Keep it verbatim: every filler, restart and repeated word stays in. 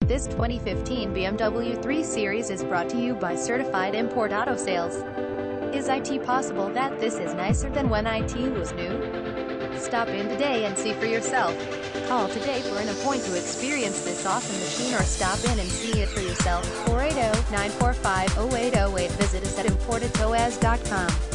This twenty fifteen B M W three Series is brought to you by Certified Import Auto Sales. Is it possible that this is nicer than when it was new? Stop in today and see for yourself. Call today for an appointment to experience this awesome machine, or stop in and see it for yourself. four eight zero, nine four five, zero eight zero eight. Visit us at imported toaz dot com.